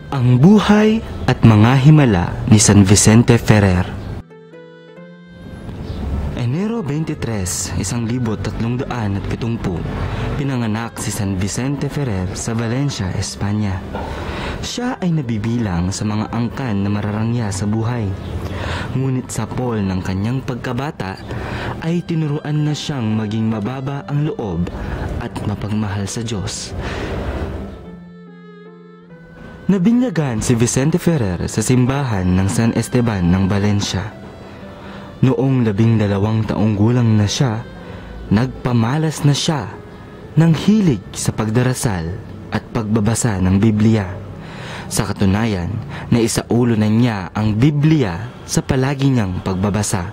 Ang buhay at mga himala ni San Vicente Ferrer. Enero 23, 1370, pinanganak si San Vicente Ferrer sa Valencia, Espanya. Siya ay nabibilang sa mga angkan na mararangya sa buhay. Ngunit sa pol ng kanyang pagkabata ay tinuruan na siyang maging mababa ang loob at mapagmahal sa Diyos. Nabinyagan si Vicente Ferrer sa simbahan ng San Esteban ng Valencia. Noong 12 taong gulang na siya, nagpamalas na siya ng hilig sa pagdarasal at pagbabasa ng Biblia. Sa katunayan, naisaulo na niya ang Biblia sa palagi niyang pagbabasa.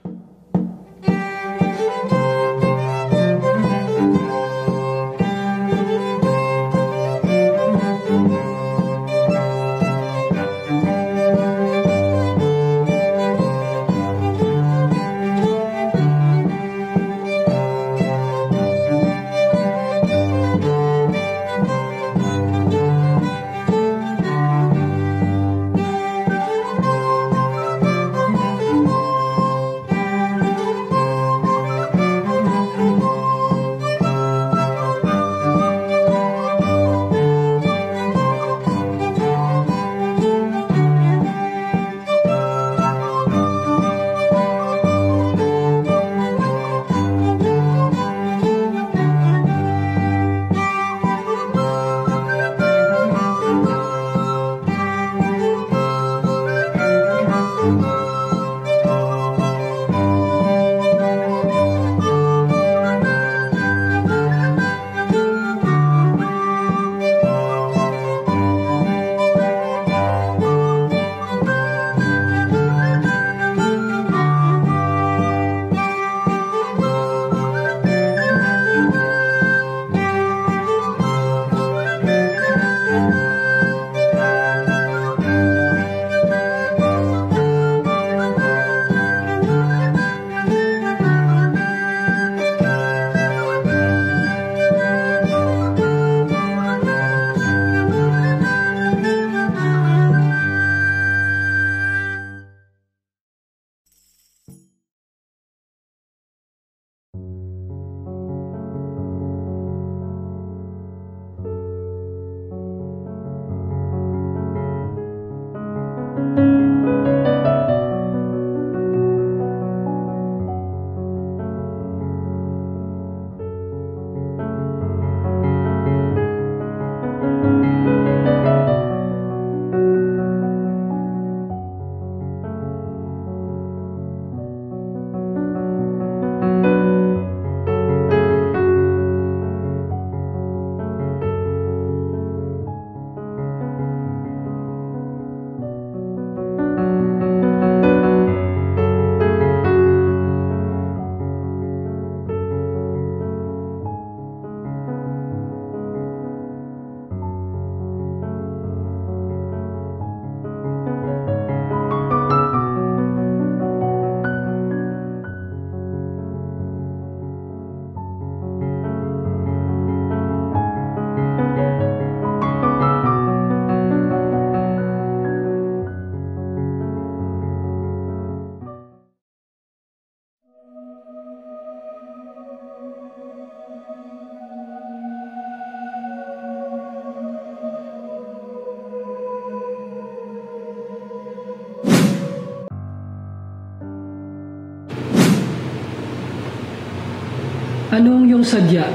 Ano ang iyong sadya?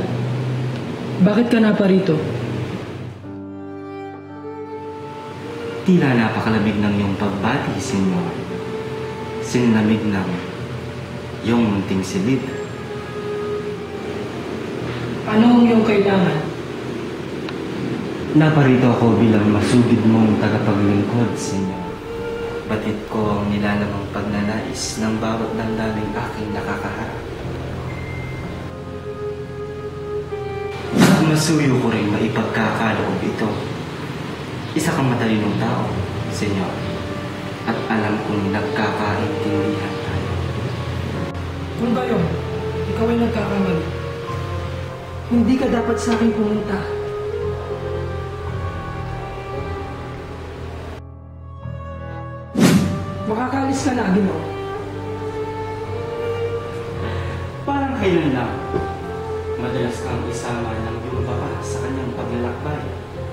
Bakit ka naparito? Tila napakalamig ng iyong pagbati, Senyor. Sinlamig ng iyong munting silid. Ano ang iyong kailangan? Naparito ako bilang masugid mong tagapaglingkod, Senyor. Batid ko ang nilalamang pagnanais ng bawat damdaming aking nakakaharap. Masuyo ko rin maipagkakaloob ito. Isa kang matalinong tao, Senyor, at alam kong nagkakaintindihan tayo. Kung gayon, ikaw ay nagkakamali. Hindi ka dapat sa akin pumunta. Makakaalis ka na, Ginoo. Parang kailan lang, madalas kang isama ng iyong papa sa kanyang paglalakbay.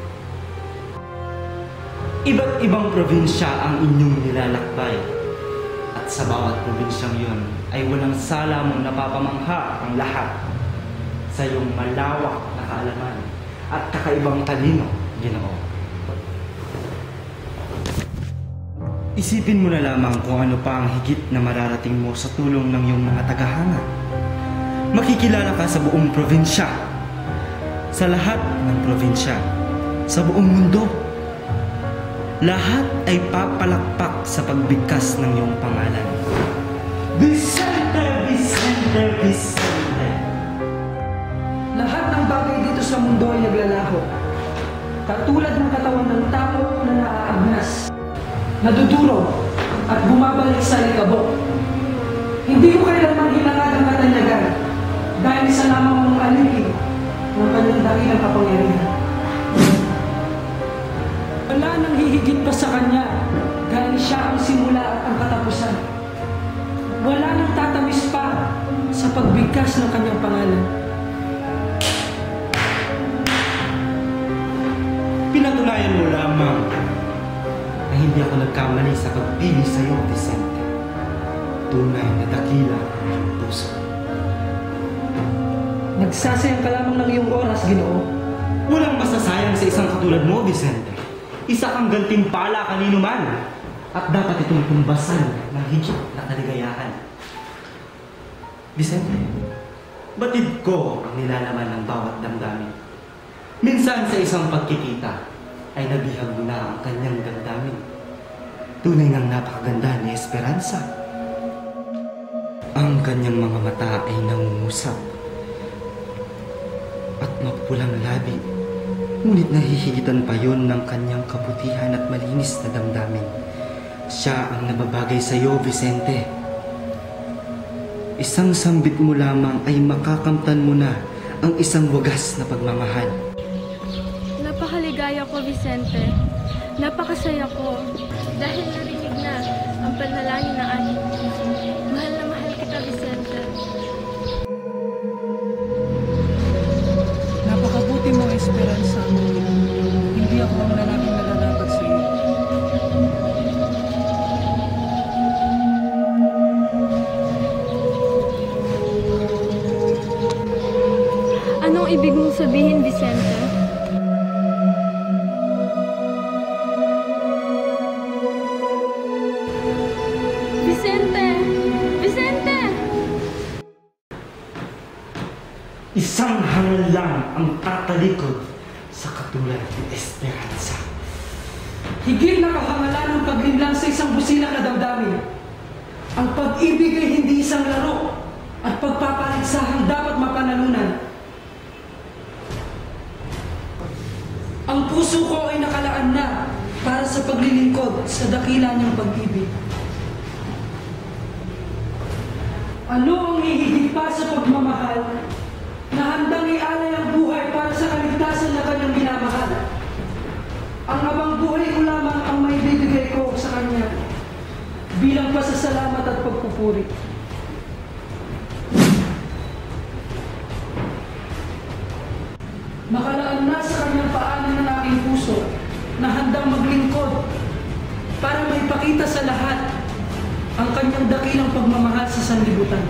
Iba't ibang probinsya ang inyong nilalakbay. At sa bawat probinsyang yun ay walang sala mong napapamangha ang lahat sa iyong malawak na kaalaman at kakaibang talino, Ginoo. Isipin mo na lamang kung ano pa ang higit na mararating mo sa tulong ng iyong mga tagahanga. Makikilala ka sa buong probinsya, sa lahat ng probinsya, sa buong mundo. Lahat ay papalakpak sa pagbigkas ng iyong pangalan. Vicente, Vicente, Vicente. Lahat ng bagay dito sa mundo ay naglalaho. Katulad ng katawan ng tao na naaagnas, nadudurog at bumabalik sa likabok. Hindi ko kailanman hinangad ang katanyagan dahil sa lamang mong alipin ng kanyang dakilang kapangyarihan. Wala nang hihigit pa sa kanya dahil siya ang simula at ang katapusan. Wala nang tatamis pa sa pagbigkas ng kanyang pangalan. Pinatunayan mo lamang na hindi ako nagkamali sa pagpili sa iyo, Vicente. Tunay na dakila ang iyong puso. Nagsasayang ka lamang ng iyong oras, Ginoo. Walang masasayang sa isang katulad mo, Vicente. Isa kang gantimpala kanino man. At dapat itong tumbasan ng higit na kaligayahan. Vicente, batid ko ang nilalaman ng bawat damdamin. Minsan sa isang pagkikita ay nabihag mo na ang kanyang damdamin. Tunay ngang napakaganda ni Esperanza. Ang kanyang mga mata ay nangungusap at mapulang labi. Ngunit nahihigitan pa yon ng kanyang kabutihan at malinis na damdamin. Siya ang nababagay sa iyo, Vicente. Isang sambit mo lamang ay makakamtan mo na ang isang wagas na pagmamahal. Napakaligaya ko, Vicente. Napakasaya ko dahil narinig na ang panalangin ng aking puso. Mahal na mahal kita, Vicente. Napakabuti mo, Esperanza. Hindi ako ang lalaking nalalabat sa iyo. Anong ibig mong sabihin, Vicente? Vicente! Vicente! Isang hangal lang ang tatalikod sa katulad ni Esperanza. Higit na kahangalan ng paglinlang sa isang busilak na damdamin. Ang pag-ibig ay hindi isang laro at pagpapaligsahang dapat mapanalunan. Ang puso ko ay nakalaan na para sa paglilingkod sa dakila niyang pag-ibig. Ano ang hihigit pa sa pagmamahal na handang ialay ang buhay para sa kaligtasan na kanyang minamahal? Ang abang buhay ko lamang ang may bibigay ko sa kanya bilang pasasalamat at pagpupuri. Nakalaan na sa kanyang paanan ng aking puso na handang maglingkod para maipakita sa lahat ang kanyang dakilang pagmamahal sa sanlibutan.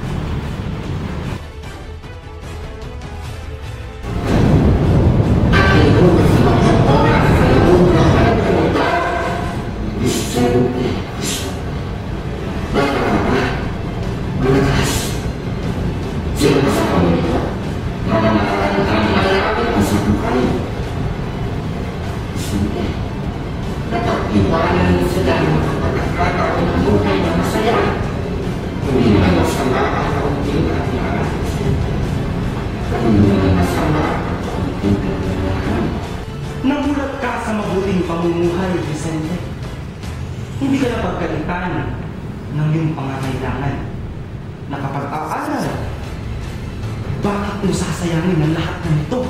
Namulat ka sa mabuting pamumuhay, Vicente. Hindi ka na pagkalitan ng iyong pangangailangan. Nakapag-aaral. Bakit mo sasayangin ang lahat ng ito?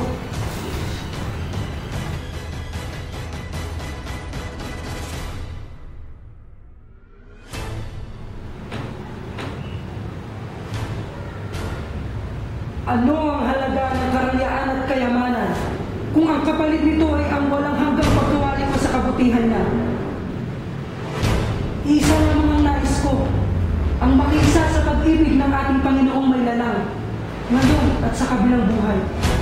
Ano ang halaga ng karangyaan at kayamanan kung ang kapalit nito ay ang walang hanggang pagkawali mo sa kabutihan niya? Isa lamang ang nais ko, ang makiisa sa pag-ibig ng ating Panginoong may lalang, ngayon at sa kabilang buhay.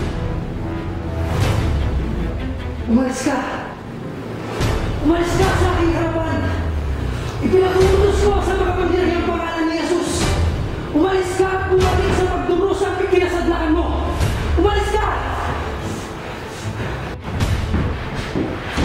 Umalis ka! Umalis ka sa aking harapan! Ipinagutos ko sa makapangyarihang pangalan ni Jesus! Umalis ka at bumalik sa pagdurusang kinasadlaan mo! Umalis ka!